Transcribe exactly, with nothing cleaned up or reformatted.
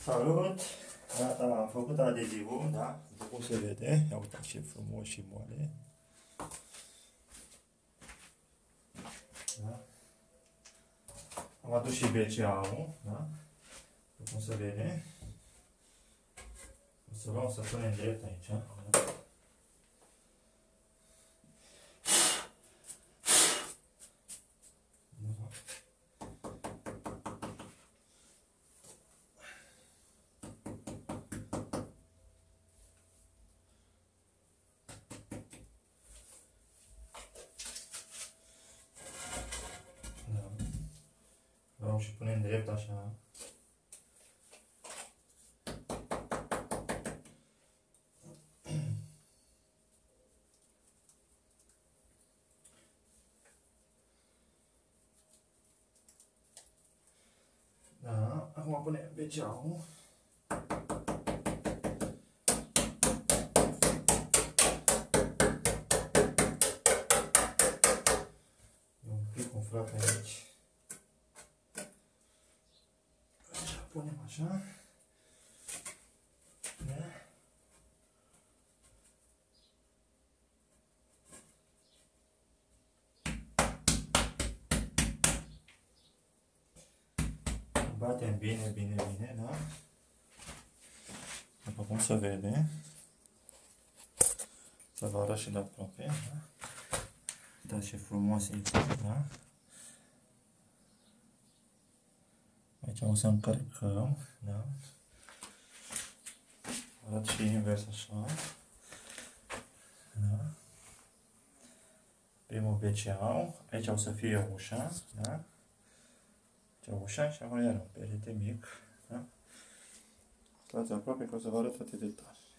Salut! Gata, am făcut adezivul, da? După cum se vede, ia uitați ce frumos și moale. Da? Am adus și B C A-ul, da? După cum se vede. O să luăm să punem direct aici. Da? Luăm și punem drept așa. Da, acum punem B C A-ul. Un pic umflat aici. Punem așa. Da. Batem bine, bine, bine, da? După cum se vede. Să vă arăt și de aproape, da? Uitați ce frumos e, da? Aici o să încărcăm, da? Arăt și invers așa. Da? Primul B C A, aici o să fie ușa, da? Aici ușa și acolo iar un perete mic, da? Stați aproape că o să vă arăt toate detalii.